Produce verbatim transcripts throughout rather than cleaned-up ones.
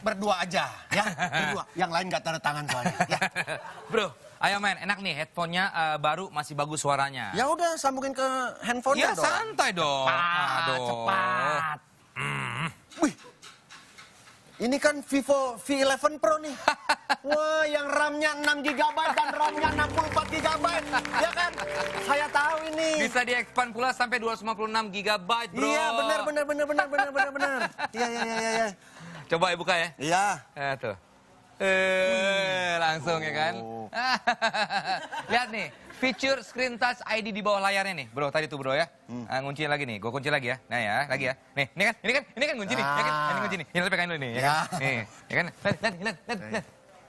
berdua aja, ya. Berdua. Yang lain nggak tanda tangan soalnya. Ya. Bro, ayo main. Enak nih, headphone-nya uh, baru, masih bagus suaranya. Ya udah, sambungin ke handphone-nya Ya dong. santai dong. Cepat, Aduh. cepat. Mm. Wih, ini kan Vivo V eleven Pro nih. Wah, yang RAM-nya enam giga byte dan ROM-nya enam puluh empat giga byte. Ya kan? Saya tahu ini. Bisa di-expand pula sampai dua ratus lima puluh enam giga byte, bro. Iya, benar, benar, benar, benar, benar, benar, benar. Iya, iya, iya, iya. Coba ibu buka ya. Iya. Eh, tuh. Eh, langsung ya kan. Oh. Lihat nih, feature screen touch I D di bawah layarnya nih, bro. Tadi tuh bro ya. Hmm. Uh, ngunciin lagi nih, gue kunci lagi ya. Nah ya, lagi ya. Nih, ini kan, ini kan, ini kan kunci nih, ya kan? Ini kunci nih. Ini pegang dulu nih, ya, kan? Nih, ya kan? Lihat, lihat, lihat, lihat, lihat.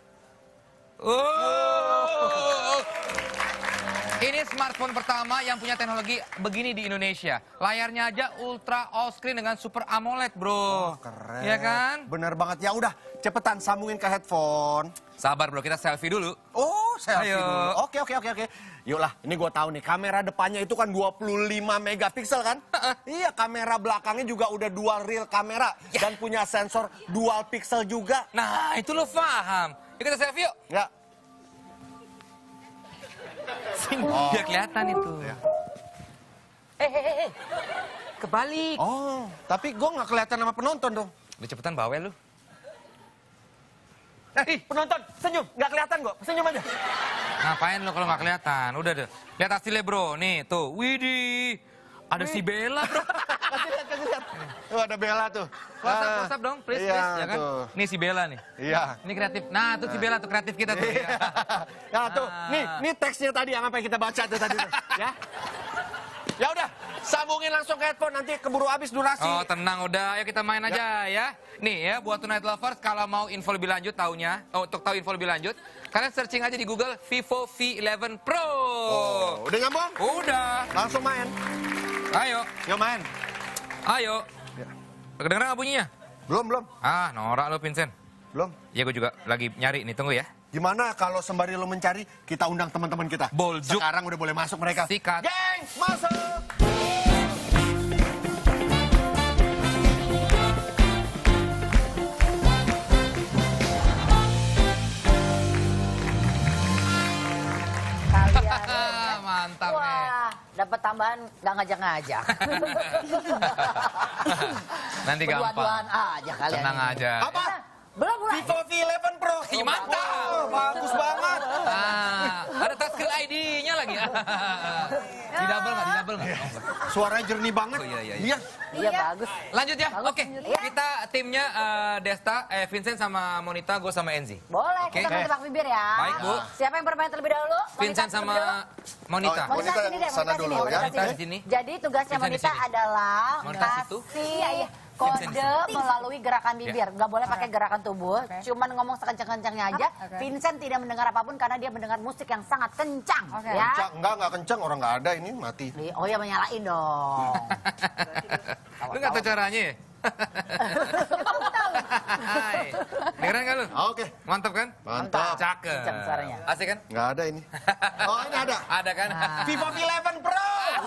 Oh. Ini smartphone pertama yang punya teknologi begini di Indonesia. Layarnya aja ultra all screen dengan super AMOLED, bro. Oh, keren. Iya kan? Bener banget. Ya udah, cepetan sambungin ke headphone. Sabar, bro. Kita selfie dulu. Oh, selfie Ayo. dulu. Oke, oke, oke, oke. Yuk lah, ini gue tahu nih. Kamera depannya itu kan dua puluh lima megapiksel kan? Iya, kamera belakangnya juga udah dual real kamera. Ya. Dan punya sensor dual pixel juga. Nah, itu lo paham. Yuk kita selfie yuk. Ya. Sini, oh. Biar kelihatan itu. Ya. Eh, eh, eh, eh. Kebalik. Oh, tapi gue nggak kelihatan sama penonton dong. Udah cepetan bawel lu. Eh, penonton, senyum. Nggak kelihatan kok, senyum aja. Ngapain lo kalau nggak kelihatan? Udah deh. Lihat hasilnya, bro. Nih, tuh. Widih. Ada si Bella, bro. Kasih lihat, kasih lihat. Tuh ada Bella tuh. Close up, close up dong, please, iya, please. Ya kan? Tuh. Nih si Bella nih. Iya. Ini kreatif. Nah, tuh si Bella tuh kreatif kita tuh. Iya. Nah, tuh. Nih, nih teksnya tadi yang apa yang kita baca tuh tadi tuh. Ya. Ya udah, sambungin langsung ke headphone, nanti keburu habis durasi. Oh, tenang udah. Ayo kita main aja ya. Nih ya, buat Tonight Lovers, kalau mau info lebih lanjut taunya, oh, untuk tahu info lebih lanjut, kalian searching aja di Google Vivo V eleven Pro. Oh, udah nyambung? Udah. Langsung main. Ayo. Yuk main. Ayo. Ya. Kedengeran nggak bunyinya? Belum, belum. Ah, norak lo, Vincent. Belum. Iya, gue juga lagi nyari nih. Tunggu ya. Gimana kalau sembari lo mencari, kita undang teman-teman kita? Boljuk. Sekarang udah boleh masuk mereka. Sikat. Geng, masuk! Kalian Mantap nih. wah, dapat tambahan nggak ngajak-ngajak. Nanti gampang. Berdua-duaan aja kalian. Tenang ini. aja. Apa? Belum mulai. Vivo V eleven Pro. Ih, mantap. Wow, bagus banget. Ah, ada touchscreen I D-nya lagi. Di double nggak? Di double nggak? Suaranya jernih banget. Oh, iya, iya, iya. Iya. Iya bagus. Lanjut ya. Bagus. Oke. Iya. Kita timnya eh, Desta, eh, Vincent sama Monita, gue sama Enzi. Boleh, Oke. kita main tebak bibir ya. Baik, Bu. Siapa yang bermain terlebih dahulu? Vincent Monita sama terlebih dahulu? Monita. Oh, Monita sini yang deh, sana Monita dulu sini, ya. Monita di sini. Jadi tugasnya Vincent di Monita sini. adalah Monita situ. kasih Vincent di kode melalui gerakan bibir. Ya. Nggak boleh pakai gerakan tubuh. Cuman ngomong sekencang-kencangnya aja. Vincent tidak mendengar apapun karena dia mendengar musik yang sangat kencang. Ya. Kencang, enggak, enggak kencang. Orang enggak ada ini, mati. Oh ya menyalain dong. Lu nggak tahu caranya ya? Hai. Dengeran nggak lu? Oke. Mantap kan? Mantap. Cakep. Kencang suaranya. Asik kan? Enggak ada ini. Oh, ini ada. Ada kan? Vivo V eleven Pro.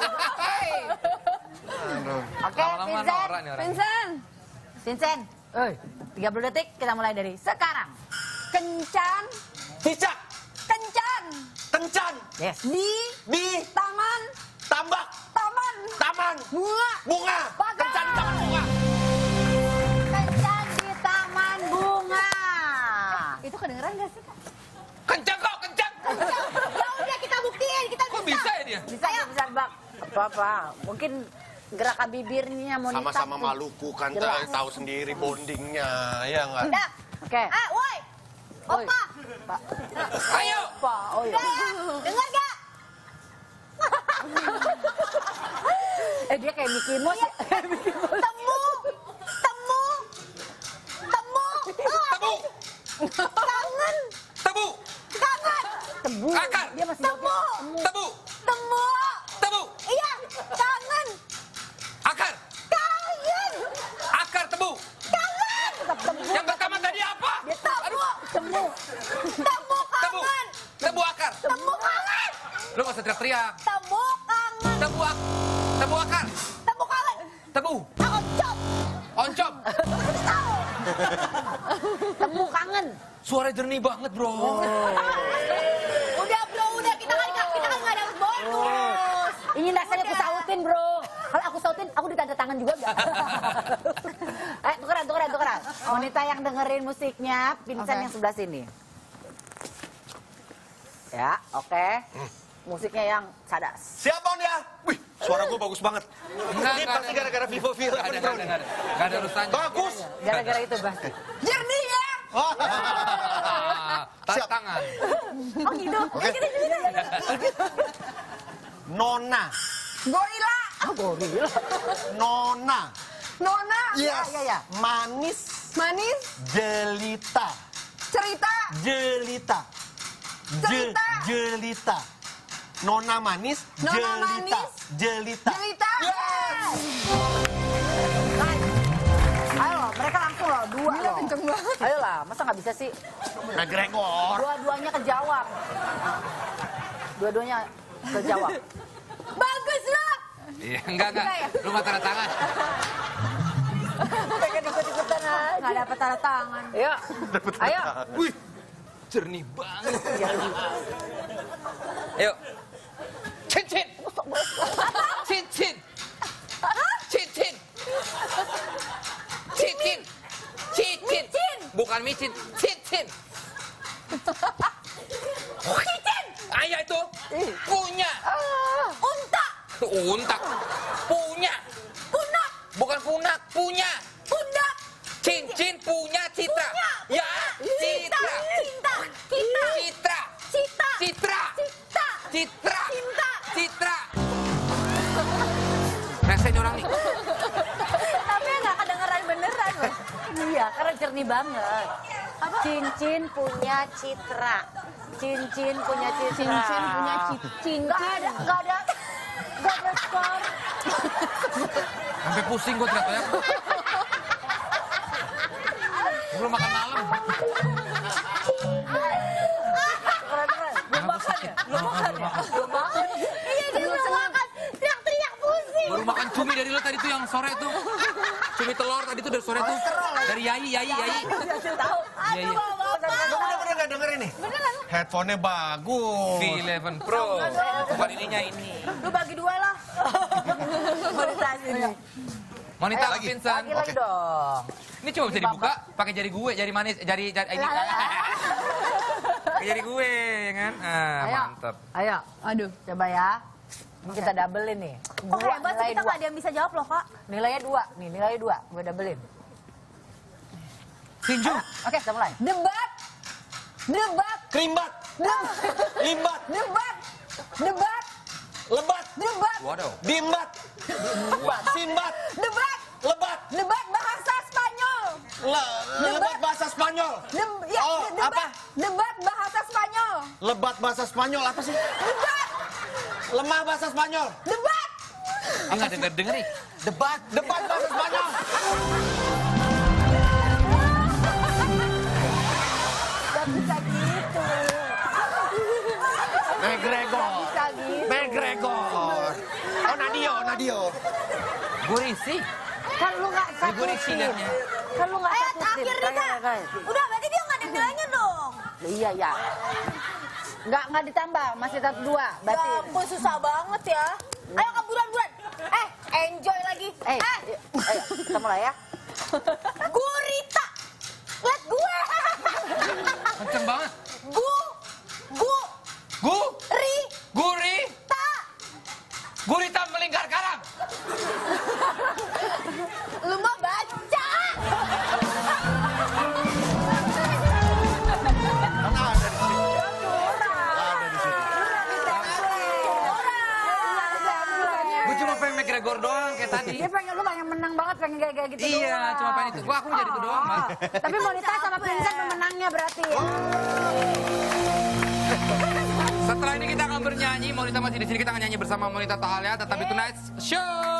Aduh. Oke, Lama-lama Vincent. norak nih orang. Vincent. Vincent. Eh, tiga puluh detik kita mulai dari sekarang. Kencan. Cicak. Kencan. Kencan. Yes. Di Di taman. tambak. Taman. Taman. Bunga. Bunga. Bakar. Kencan di taman bunga. Kencan di taman bunga. Itu kedengeran gak sih, Kak? Kencang kok, kencang. Ya udah kita buktiin, kita Kok bisa ya dia? Bisa ya, bisa, Bak. Apa-apa. Mungkin gerakan bibirnya Monita. Sama-sama tuh. Maluku kan, Jelas. tahu sendiri bondingnya, ya enggak? Udah. Oke. Ah, woi. Opa. Pak. Ayo. Pak. Oh iya. Dengar gak? eh dia kayak Mickey Mouse ya. Temu. Temu. Temu. Tebu. Kangen. Tebu. Kangen. Tebu. Akar. Dia masih Tebu. Tebu. Temu. Tebu. Iya. Kangen. Akar. Kangen. Akar tebu. Kangen. Tetap temu. Yang pertama tadi apa? Dia temu. Temu. Temu Tebu. kangen. Tebu akar. Temu kangen. Lu gak usah teriak-teriak. Temu kangen. Tebu ak Tebu akar. Temu kangen. Tebu. Oncop. Oncom. Tahu. Suara jernih banget, bro. Udah bro, udah kita kan kita kan nggak dapat bonus. Ini rasanya aku sautin bro. Kalau aku sautin, aku ditanda tangan juga enggak? Eh, tukeran, tukeran, tukeran. Wanita yang dengerin musiknya, Vincent Oke. yang sebelah sini. Ya, oke. Musiknya yang cadas. Siapa dia? Wih, suara gue bagus banget. Enggak, Ini enggak pasti ada. gara-gara Vivo V Nggak ada, Eleven nggak Pro. ada, nggak ada. Nggak ada urusannya. Bagus. Gara-gara itu pasti. Jernih ya? Wah. Tantangan. Oh gitu. Oke. Kita cerita ya. Nona. Gorila. Oh, gorila. Nona. Nona. Yes. ya, ya. Manis. Manis. Jelita. Cerita. Jelita. Je- Jelita. jelita. Nona manis. Nona jelita. manis. Jelita. Jelita. Ayo, mereka langsung loh, dua Gila, loh. kenceng banget. Ayolah, masa nggak bisa sih? McGregor. Dua-duanya kejawab. Dua-duanya kejawab. Bagus lah. Iya, enggak, enggak. Lu mah tanda tangan. Pengen ikut-ikutan aja. Nggak dapat tanda tangan. Ayo, ayo. Wih, jernih banget. Ayo. Cincin. Cincin. Cincin. Cincin. Cincin. Bukan micin, cincin. Cincin. Ayah itu punya. Unta, Untak. Punya. punak, Bukan punak, punya. pundak, Cincin punya Citra. Ya, Citra. cinta, kita, Citra. cita, Citra. cita, Citra. cinta. Citra. Rese nih orang nih. Tapi nggak kedengeran beneran loh. Iya, karena jernih banget. Cincin punya citra. Cincin punya citra. Cincin punya ci- cincin. Nggak ada, nggak ada, nggak ada skor. Sampai pusing gue ternyata ya. Belum makan malam. Keren, keren. Belum makan ya? Belum makan ya? Belum makan. Iya, dia belum makan. Teriak-teriak pusing. Baru makan cumi dari lo tadi tuh yang sore tuh. Cumi telur tadi tuh dari sore tuh. Dari Yayi, Yayi, Yayi. Tahu? Iya, iya. Lu bener-bener gak dengerin nih? Beneran. Headphone-nya bagus. V eleven Pro. Bukan ininya ini. Lu bagi dua lah. Monetize ini. Monita Lagi. Vincent. Lagi lagi dong. Ini cuma bisa dibuka pakai jari gue, jari manis, jari jari ini. Pakai jari gue, ya kan? Ah, Ayo. mantap. Ayo, Aduh. coba ya. Ini kita doublein nih. Oh hebat sih, kita dua. nggak ada yang bisa jawab loh kak. Nilainya dua. Nih, nilainya dua. Gue doublein. Tinju. Oke, kita mulai. Debat. Debat. Kerimbat. Limbat. Debat. Debat. Lebat. Debat. Waduh. Dimbat. Simbat. Debat. Lebat. Debat bahasa Spanyol. Le- lebat bahasa Spanyol. Dem- ya, Oh, de- debat. apa? Debat bahasa Spanyol. Lebat bahasa Spanyol apa sih? Debat. Lemah bahasa Spanyol. Debat. Ah, nggak denger denger nih. Debat. Debat bahasa Spanyol. Gak bisa gitu. McGregor. Bisa gitu. McGregor. Oh, Nadio, Nadio. Gue risih. Kan lu gak Ini gue risih sakutin. liatnya. Kan lu gak Eh sakutin. terakhir nih Kayak- kak. kayak- Udah berarti dia nggak ada nilainya dong. Iya, iya. Nggak, nggak ditambah. Masih tetap dua. Ya Berarti. ampun susah banget ya. Ayo kak buruan buruan. Eh enjoy lagi. Eh, Eh ayo, kita mulai ya. gurita. Lihat gue. Kenceng banget. Gu. Gu. Gu. Ri. Guri. Ta. Gurita melingkar karang. Lu mah baca. Kan ada di sini. Ada di situ. Gue cuma pengen McGregor doang kayak tadi. Dia pengen lu pengen menang banget, pengen kayak kayak gitu. Iya, doang. cuma pengen itu. Wah, aku mau jadi itu doang, Mas. Tapi Monita sama Vincent pemenangnya berarti ya. Setelah ini kita akan bernyanyi. Monita masih di sini, kita akan nyanyi bersama Monita Tahalia. Tetap di Tonight Show.